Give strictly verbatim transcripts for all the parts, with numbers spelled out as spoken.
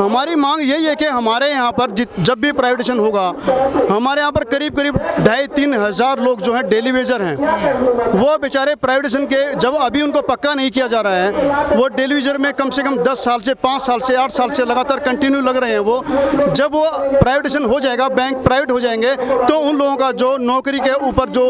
हमारी मांग यही है कि हमारे यहाँ पर जब भी प्राइवेटाइजेशन होगा, हमारे यहाँ पर करीब करीब ढाई तीन हज़ार लोग जो हैं डेली वेजर हैं, वो बेचारे प्राइवेटाइजेशन के जब अभी उनको पक्का नहीं किया जा रहा है, वो डेली वेजर में कम से कम दस साल से पाँच साल से आठ साल से लगातार कंटिन्यू लग रहे हैं। वो जब वो प्राइवेटाइजेशन हो जाएगा, बैंक प्राइवेट हो जाएंगे, तो उन लोगों का जो नौकरी के ऊपर जो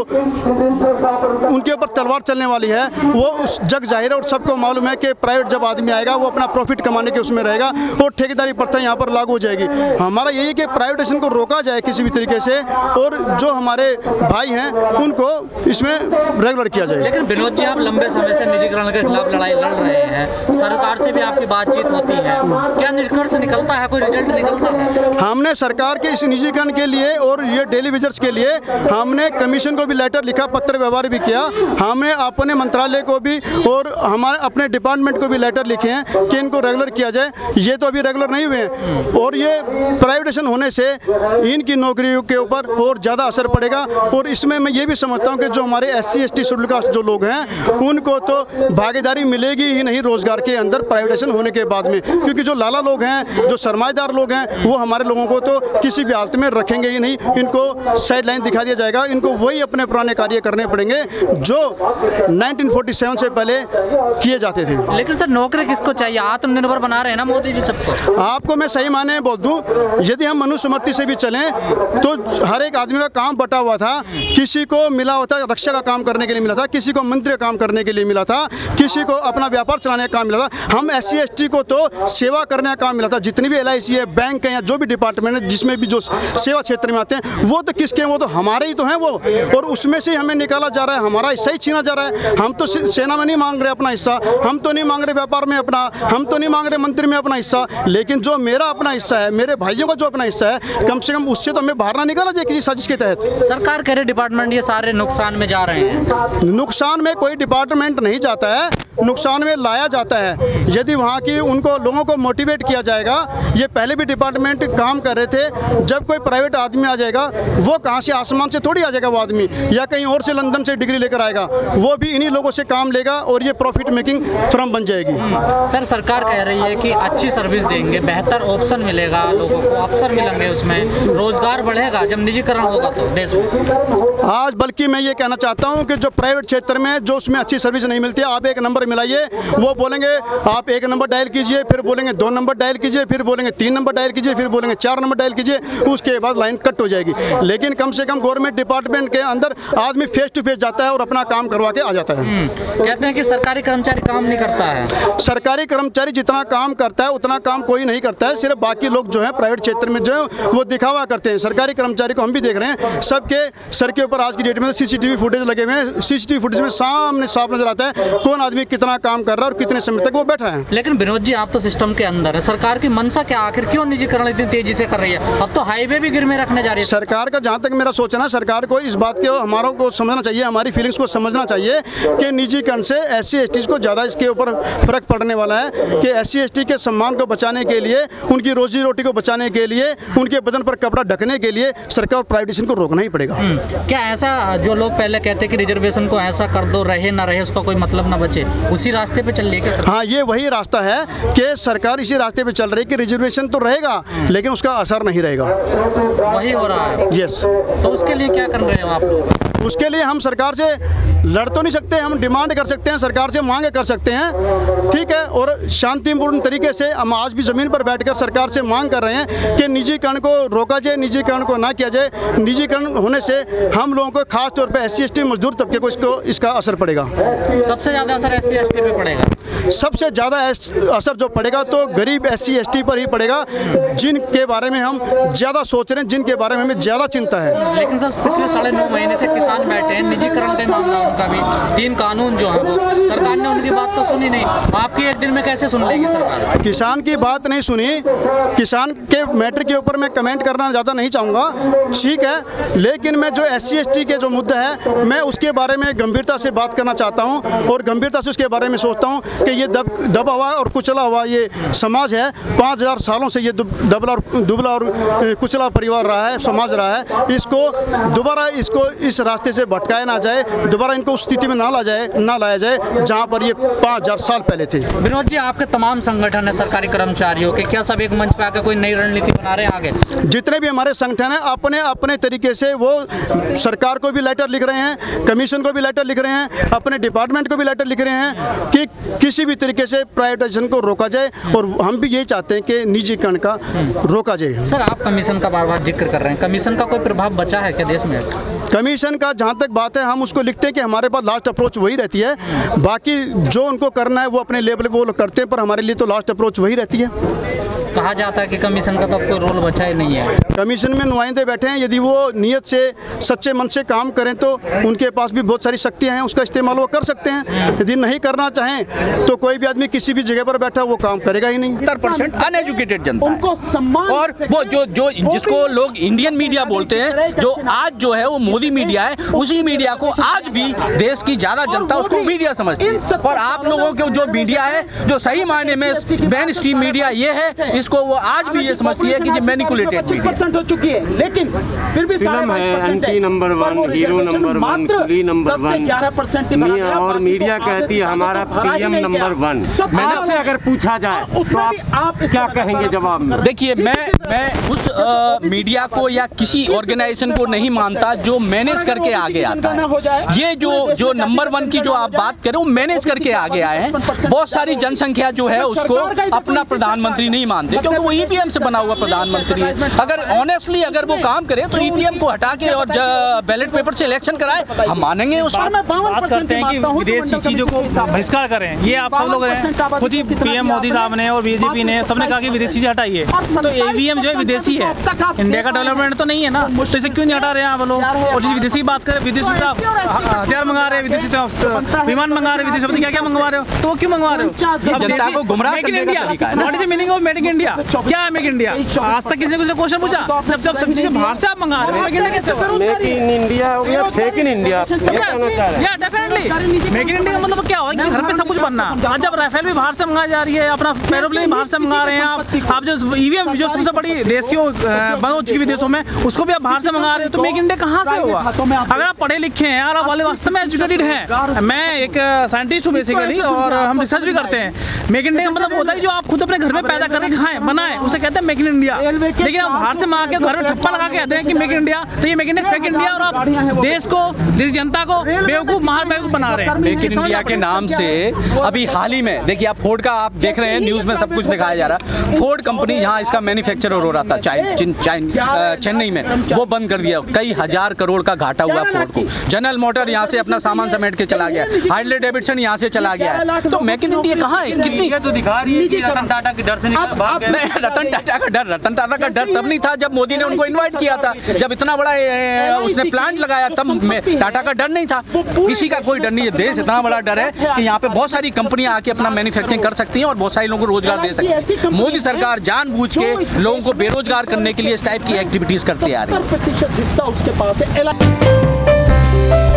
उनके ऊपर तलवार चलने वाली है वो उस जग जाहिर है। और सबको मालूम है कि प्राइवेट जब आदमी आएगा वो अपना प्रॉफिट कमाने के उसमें रहेगा और ठेकेदारी प्रथा यहाँ पर लागू हो जाएगी। हमारा यही है कि प्राइवेटाइजेशन को रोका जाए किसी भी तरीके से, और जो हमारे भाई हैं उनको इसमें रेगुलर किया जाए। लेकिन विनोद जी, आप लंबे समय से निजीकरण के खिलाफ लड़ाई लड़ रहे हैं, सरकार से भी आपकी बातचीत होती है, क्या निष्कर्ष निकलता है, कोई रिजल्ट निकलता है? हमने सरकार के इस निजीकरण के लिए और ये डेली वेजर्स के लिए हमने कमीशन को भी लेटर लिखा, पत्र व्यवहार भी किया, हमने अपने मंत्रालय को भी और हमारे अपने डिपार्टमेंट को भी लेटर लिखे हैं कि इनको रेगुलर किया जाए। ये तो अभी रेगुलर नहीं हुए हैं, और ये प्राइवेटाइजेशन होने से इनकी नौकरियों के ऊपर और ज़्यादा असर पड़ेगा। और इसमें मैं ये भी समझता हूँ कि जो हमारे S C S T schedule caste जो लोग हैं उनको तो भागीदारी मिलेगी ही नहीं रोजगार के अंदर प्राइवेटाइजेशन होने के बाद में, क्योंकि जो लाला लोग हैं, जो सरमाएदार लोग हैं, वो हमारे लोगों को तो किसी भी हालत में रखेंगे ही नहीं, इनको साइड लाइन दिखा दिया जाएगा। इनको वही अपने पुराने कार्य करने पड़ेंगे जो नाइनटीन फोर्टी सेवन से पहले किए जाते थे। लेकिन सर, नौकरी किसको चाहिए? आत्मनिर्भर बना रहे हैं ना मोदी जी सबको। आपको मैं सही माने बोल दूं, यदि हम मनुस्मृति से भी चलें तो हर एक आदमी का काम बटा हुआ था। किसी को मिला हुआ था रक्षा का काम करने के लिए मिला था, किसी को मंत्री का काम करने के लिए मिला था, किसी को अपना व्यापार चलाने का काम मिला था। हम एस सी एस टी को तो सेवा करने का काम मिला था। जितनी भी एल आई सी है, बैंक है या जो भी डिपार्टमेंट है, जिसमें भी जो सेवा क्षेत्र में आते हैं, वो तो किसके हैं? वो तो हमारे ही तो हैं वो, और उसमें से हमें निकाला जा रहा है, हमारा हिस्सा ही छीना जा रहा है। हम तो सेना में नहीं मांग रहे अपना हिस्सा, हम तो नहीं मांग रहे व्यापार में अपना, हम तो नहीं मांग रहे मंत्री में अपना हिस्सा, लेकिन जो मेरा अपना हिस्सा है, मेरे भाइयों का जो अपना हिस्सा है, कम से कम उससे तो हमें बाहर ना निकाला जाए किसी साजिश के तहत। सरकार कह रही डिपार्टमेंट ये सारे नुकसान में जा रहे हैं। नुकसान में कोई डिपार्टमेंट नहीं जाता है, नुकसान में लाया जाता है। यदि वहाँ की उनको लोगों को मोटिवेट किया जाएगा, ये पहले भी डिपार्टमेंट काम कर रहे थे। जब कोई प्राइवेट आदमी आ जाएगा, वो कहाँ से आसमान से थोड़ी आ जाएगा वो आदमी, या कहीं और से लंदन से डिग्री लेकर आएगा, वो भी इन्हीं लोगों से काम लेगा और ये प्रॉफिट मेकिंग फर्म बन जाएगी। सर, सरकार कह रही है कि अच्छी सर्विस देंगे, बेहतर ऑप्शन मिलेगा लोगों को, अवसर मिलेंगे, उसमें रोजगार बढ़ेगा जब निजीकरण होगा तो देश में। आज बल्कि मैं ये कहना चाहता हूँ कि जो प्राइवेट क्षेत्र में जो उसमें अच्छी सर्विस नहीं मिलती, आप एक नंबर मिलाइए, वो बोलेंगे आप एक नंबर डायल कीजिए, फिर बोलेंगे दो नंबर डायल कीजिए, फिर बोलेंगे तीन नंबर डायल कीजिए, फिर बोलेंगे चार नंबर डायल कीजिए, उसके बाद लाइन कट हो जाएगी। लेकिन कम से कम गवर्नमेंट डिपार्टमेंट के अंदर आदमी फेस टू फेस जाता है और अपना काम करवा के आ जाता है। कहते हैं कि सरकारी कर्मचारी काम नहीं करता है। सरकारी कर्मचारी जितना काम करता है उतना काम कोई नहीं करता है, सिर्फ बाकी लोग जो है प्राइवेट क्षेत्र में जो है वो दिखावा करते हैं। सरकारी कर्मचारी को हम भी देख रहे हैं, सबके सर के ऊपर आज की डेट में सीसीटीवी फुटेज लगे हुए हैं। सीसीटीवी फुटेज में सामने साफ नजर आता है कौन आदमी कितना काम कर रहा है और कितने समय तक वो बैठा है। लेकिन विनोद जी, आप तो सिस्टम के अंदर है, सरकार की मंशा क्या, आखिर क्यों निजीकरण इतनी तेजी से कर रही है? अब तो हाईवे भी गिरमे रखने जा रही है सरकार का। जहाँ तक मेरा सोचना, सरकार को इस बात के हमारों को समझना चाहिए, हमारी फीलिंग्स को समझना चाहिए कि निजीकरण से एस सी एस टी को ज़्यादा इसके ऊपर फर्क पड़ने वाला है, कि एस सी एस टी के सम्मान को बचाने के लिए, उनकी रोजी रोटी को बचाने के लिए, उनके बदन पर कपड़ा ढकने के लिए सरकार प्राइवेटाइजेशन को रोकना ही पड़ेगा। क्या ऐसा, जो लोग पहले कहते कि रिजर्वेशन को ऐसा कर दो, रहे ना रहे उसका कोई मतलब ना बचे, उसी रास्ते पे चल रही है क्या? हाँ, ये वही रास्ता है कि सरकार इसी रास्ते पे चल रही है कि रिजर्वेशन तो रहेगा लेकिन उसका असर नहीं रहेगा। वही हो रहा है। यस। तो उसके लिए क्या कर रहे हो आप लोग? उसके लिए हम सरकार से लड़ तो नहीं सकते, हम डिमांड कर सकते हैं, सरकार से मांगे कर सकते हैं, ठीक है। और शांतिपूर्ण तरीके से हम आज भी ज़मीन पर बैठकर सरकार से मांग कर रहे हैं कि निजीकरण को रोका जाए, निजीकरण को ना किया जाए। निजीकरण होने से हम लोगों को खास तौर पे एस सी एस टी मजदूर तबके को इसको इसका असर पड़ेगा। सबसे ज़्यादा असर एस सी एस टी पे पड़ेगा। सबसे ज़्यादा असर जो पड़ेगा तो गरीब एस सी एस टी पर ही पड़ेगा, जिनके बारे में हम ज़्यादा सोच रहे हैं, जिनके बारे में हमें ज़्यादा चिंता है। लेकिन सर, पिछले साढ़े नौ महीने से किसान बैठे हैं, निजीकरण का मामला उनका भी, तीन कानून जो है वो सरकार ने उनकी बात तो सुनी नहीं। आपकी एक दिन में कैसे सुन लेगी सरकार? किसान की बात नहीं सुनी, किसान के मैटर के ऊपर मैं कमेंट करना ज़्यादा नहीं चाहूँगा, ठीक है। लेकिन मैं जो एस सी एस टी के जो मुद्दा है, मैं उसके बारे में गंभीरता से बात करना चाहता हूँ और गंभीरता से उसके बारे में सोचता हूँ कि ये दब दबा हुआ और कुचला हुआ ये समाज है, पाँच हज़ार सालों से ये दबला और दुबला और कुचला परिवार रहा है, समाज रहा है, इसको दोबारा इसको इस रास्ते से भटकाया ना जाए, दोबारा इनको उस स्थिति में ना ला जाए ना लाया जाए जहाँ पर ये पाँच हज़ार साल पहले थे। विनोद जी, आपके तमाम संगठन है सरकारी कर्मचारियों के, क्या सब एक मंच पे आकर कोई नई रणनीति बना रहे हैं आगे? जितने भी हमारे संगठन हैं अपने अपने तरीके से वो सरकार को भी लेटर लिख रहे हैं, कमीशन को भी लेटर लिख रहे हैं, अपने डिपार्टमेंट को भी लेटर लिख रहे हैं कि किसी भी तरीके से प्राइवेटाइजेशन को रोका जाए, और हम भी यही चाहते हैं कि निजीकरण का रोका जाए। सर, आप कमीशन का बार बार जिक्र कर रहे हैं, कमीशन का कोई प्रभाव बचा है क्या देश में? कमीशन का जहाँ तक बात है हम उसको लिखते हैं कि हमारे पास लास्ट अप्रोच वही रहती है, बाकी जो उनको करना है वो अपने लेवल पे वो लोग करते हैं, पर हमारे लिए तो लास्ट अप्रोच वही रहती है। कहा जाता है कि कमीशन का तो कोई रोल बचा ही नहीं है। कमीशन में नुमाइंदे बैठे हैं, यदि वो नियत से सच्चे मन से काम करें तो उनके पास भी बहुत सारी शक्तियां हैं, उसका इस्तेमाल वो कर सकते हैं। यदि नहीं करना चाहें तो कोई भी आदमी किसी भी जगह पर बैठा वो काम करेगा ही नहीं। सत्तर परसेंट अनएजुकेटेड जनता है। उनको सम्मान और वो जो जो जिसको लोग इंडियन मीडिया बोलते हैं, जो आज जो है वो मोदी मीडिया है, उसी मीडिया को आज भी देश की ज्यादा जनता उसको मीडिया समझती है। और आप लोगों के जो मीडिया है, जो सही मायने में मेन स्ट्रीम मीडिया ये है, इसको वो आज भी ये समझती है कि ये मैनिपुलेटेड मीडिया हो चुकी है, लेकिन फिर भी फिल्म है aunty number one, hero number one, Coolie number one, और मीडिया कहती है हमारा पीएम नंबर वन। मैंने से अगर पूछा जाए तो आप, आप क्या कहेंगे जवाब में? देखिए, मैं मैं उस आ, मीडिया को या किसी ऑर्गेनाइजेशन को नहीं मानता जो मैनेज करके आगे आता है। ये जो जो नंबर वन की जो आप बात करें वो मैनेज करके आगे आए हैं। बहुत सारी जनसंख्या जो है उसको अपना प्रधानमंत्री नहीं मानते, क्योंकि वो ईपीएम से बना हुआ प्रधानमंत्री है। अगर ऑनेस्टली अगर वो काम करे तो ईपीएम को हटा के और बैलेट पेपर से इलेक्शन कराए, हम मानेंगे उसको। बात करते हैं कि विदेशी चीजों को बहिष्कार करें, ये आप सब लोग हैं, खुद ही पीएम मोदी साहब ने और बीजेपी ने सबने कहा कि विदेशी चीजें हटाइए। तो ईवीएम जो है विदेशी है, इंडिया का डेवलपमेंट तो नहीं है ना, तो इसे क्यों नहीं हटा रहे हैं आप लोग? और जिस विदेशी की बात करें, विदेशी से आप हथियार मंगा रहे हैं, विदेशी से विमान मंगा रहे हैं, विदेशी क्या क्या मंगवा रहे हो, तो वो क्यों मंगवा रहे हो? जनता को गुमराह करने का तरीका है। What is the meaning of make in India? क्या है मेक इन इंडिया? आज तक किसी ने क्वेश्चन पूछा? जब जब सब चीजें बाहर से आप मंगा रहे हैं, मेक इन इंडिया हो गया फेक इन इंडिया। या डेफिनेटली मेक इन इंडिया का मतलब क्या होगा कि घर पे सब कुछ बनना। आज जब राफेल भी बाहर से मंगाई जा रही है, अपना एरोप्लेन बाहर से मंगा रहे हैं आप आप जो ईवीएम जो सबसे बड़ी देश की बंद हो चुकी विदेशों में, उसको भी आप बाहर से मंगा रहे हो, तो मेक इन इंडिया कहाँ से होगा? अगर आप पढ़े लिखे हैं और आप वाले वास्तव में एजुकेटेड हैं, मैं एक साइंटिस्ट हूँ बेसिकली और हम रिसर्च भी करते हैं। मेक इन इंडिया का मतलब होता है जो आप खुद अपने घर में पैदा करके खाएं, बनाएं, उसे कहते हैं मेक इन इंडिया। लेकिन आप बाहर से मंगा के घर में ठप्पा लगा के कहते हैं कि मेक इन इंडिया, तो ये मेक इन फेक इंडिया और आप देश को, देश जनता को बेवकूफ महान बेवकूफ बना रहे हैं। मेक इन इंडिया के नाम से अभी हाल ही में देखिए, आप फोर्ड का आप देख रहे हैं न्यूज में सब कुछ दिखाया जा रहा है। फोर्ड कंपनी यहाँ इसका मैन्युफैक्चर हो रहा था चेन्नई में, वो बंद कर दिया। कई हजार करोड़ का घाटा हुआ फोर्ड को। जनरल मोटर यहाँ से अपना सामान समेट के चला गया, हार्ले डेविडसन यहाँ से चला गया है। तो मेक इन इंडिया कहाँ है? कितनी तो दिखा रही है कि रतन टाटा के डर से निकल भाग गए। रतन टाटा का डर रतन टाटा का डर तब नहीं था जब मोदी ने उनको इनवाइट किया था, जब इतना बड़ा उसने प्लांट लगाया तब टाटा का डर नहीं था। किसी का कोई डर नहीं है। देश इतना बड़ा डर है कि यहाँ पे बहुत सारी कंपनियां आके अपना मैन्युफैक्चरिंग कर सकती हैं और बहुत सारे लोगों को रोजगार दे सकती है। मोदी सरकार जानबूझ के लोगों को बेरोजगार करने के लिए इस टाइप की एक्टिविटीज करती आ रही है।